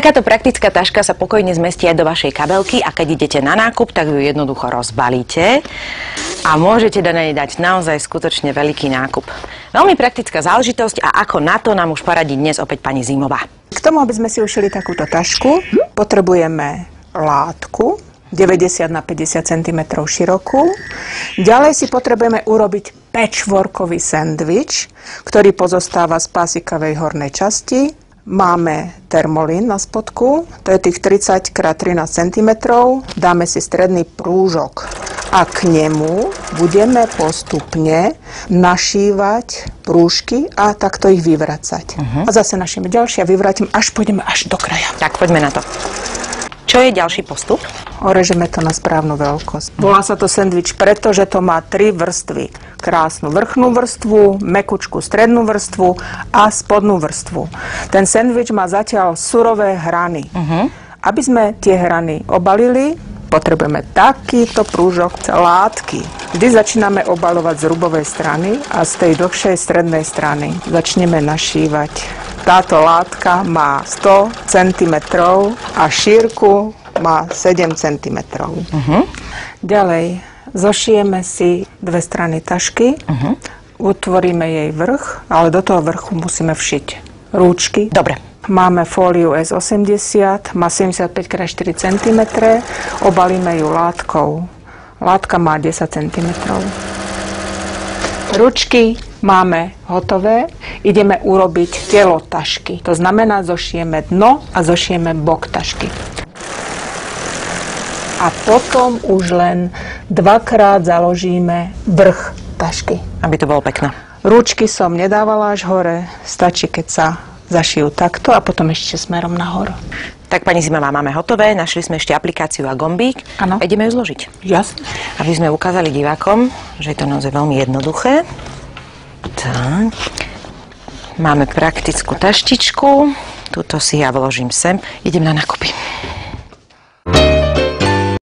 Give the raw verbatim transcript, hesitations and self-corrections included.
Takáto praktická taška sa pokojne zmestí aj do vašej kabelky a keď idete na nákup, tak ju jednoducho rozbalíte a môžete na nej dať naozaj skutočne veľký nákup. Veľmi praktická záležitosť a ako na to nám už poradí dnes opäť pani Zimová. K tomu, aby sme si ušili takúto tašku, potrebujeme látku deväťdesiat na päťdesiat centimetrov širokú. Ďalej si potrebujeme urobiť patchworkový sendvič, ktorý pozostáva z pásikavej hornej časti. Máme termolín na spodku, to je tých tridsať krát trinásť centimetrov. Dáme si stredný prúžok a k nemu budeme postupne našívať prúžky a takto ich vyvracať. Uh-huh. A zase našíme ďalšie a vyvrátim, až pôjdeme až do kraja. Tak poďme na to. Čo je ďalší postup? Orežeme to na správnu veľkosť. Volá sa to sendvič, pretože to má tri vrstvy. Krásnu vrchnú vrstvu, mekučku strednú vrstvu a spodnú vrstvu. Ten sendvič má zatiaľ surové hrany. Uh-huh. Aby sme tie hrany obalili, potrebujeme takýto prúžok látky. Vždy začíname obalovať z rubovej strany a z tej dlhšej strednej strany začneme našívať. Táto látka má sto centimetrov a šírku má sedem centimetrov. Uh-huh. Ďalej zošijeme si dve strany tašky, uh-huh. utvoríme jej vrch, ale do toho vrchu musíme všiť rúčky. Dobre. Máme fóliu es osemdesiat, má sedemdesiatpäť krát štyri centimetre, obalíme ju látkou. Látka má desať centimetrov. Ručky máme hotové, ideme urobiť telo tašky. To znamená, zošijeme dno a zošijeme bok tašky. A potom už len dvakrát založíme vrch tašky. Aby to bolo pekné. Ručky som nedávala až hore, stačí, keď sa zašijú takto a potom ešte smerom nahor. Tak pani Zimová, máme hotové, našli sme ešte aplikáciu a gombík. Áno. Ideme ju zložiť. Jasne. Aby sme ukázali divákom, že je to naozaj veľmi jednoduché. Tak. Máme praktickú taštičku. Tuto si ja vložím sem. Idem na nákupy.